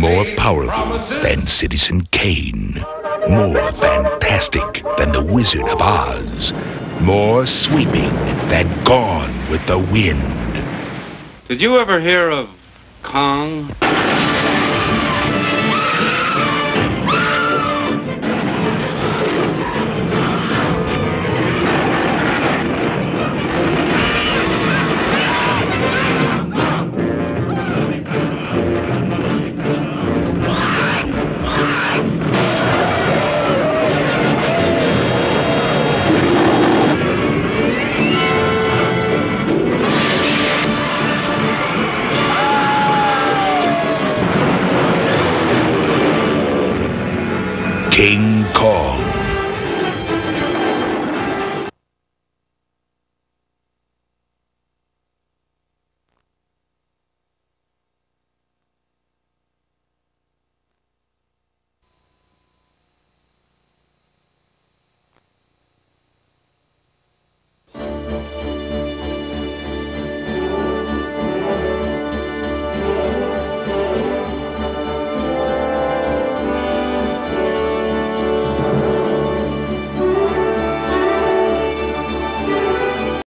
More powerful than Citizen Kane. More fantastic than the Wizard of Oz. More sweeping than Gone with the Wind. Did you ever hear of Kong? King